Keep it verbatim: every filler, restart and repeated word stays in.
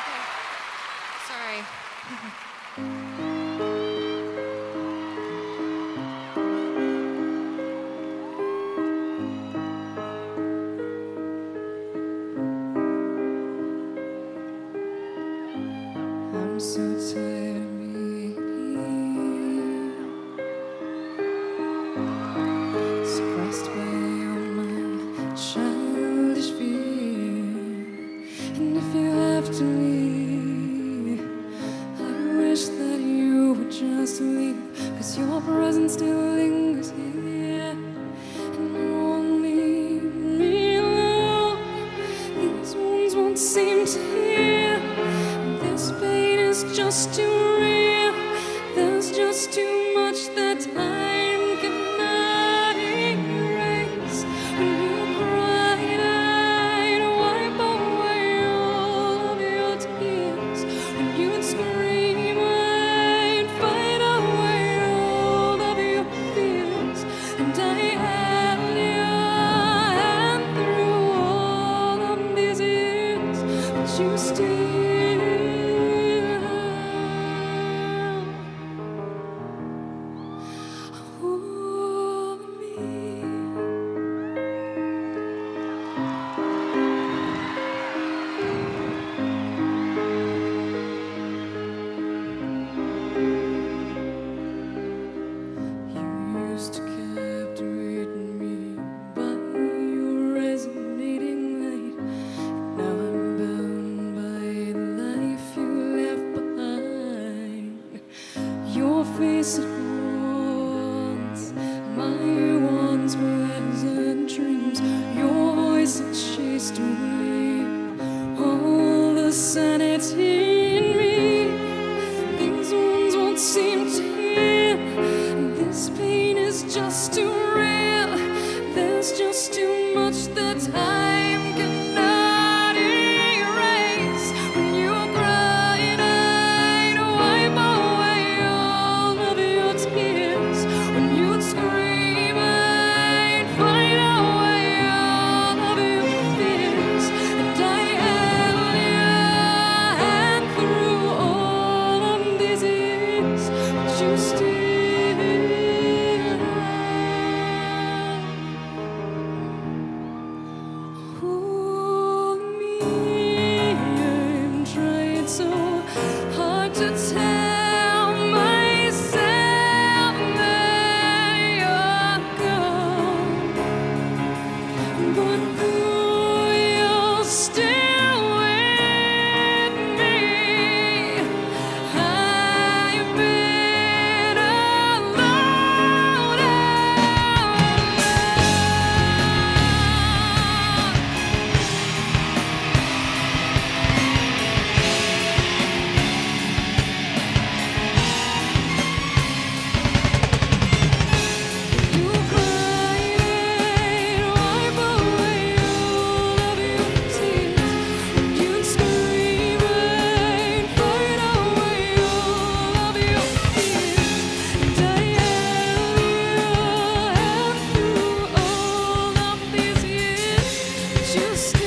okay. Sorry. I'm so tired of being here, suppressed by all my childish fear. And if you have to leave, I wish that you would just leave, 'cause your presence still lingers here. And you won't leave me alone. These wounds won't seem to heal. This pain is just too real. There's just too much that time cannot erase. When you cry and I'd wipe away all of your tears. When you'd scream, I'd fight away all of your fears. And I held your hand through all of these years, but you still used to captivate me by your resonating light. Now I'm bound by the life you left behind. Your face it haunts my once pleasant dreams. Your voice it chased away all the sanity in me. These wounds won't seem to heal. This pain is just too real. There's just too much that time cannot erase. When you cry and I'd wipe away all of your tears. When you'd scream, I'd fight away all of your fears. And I held your hand through all of these years, but you still hold me. I'm trying so hard to tell myself that you're gone, but ooh, you're still with me. I've been alone and you cry and wipe away all of your tears. You'd scream and fight away all of your fears. And I held your hand through all of these years, but you still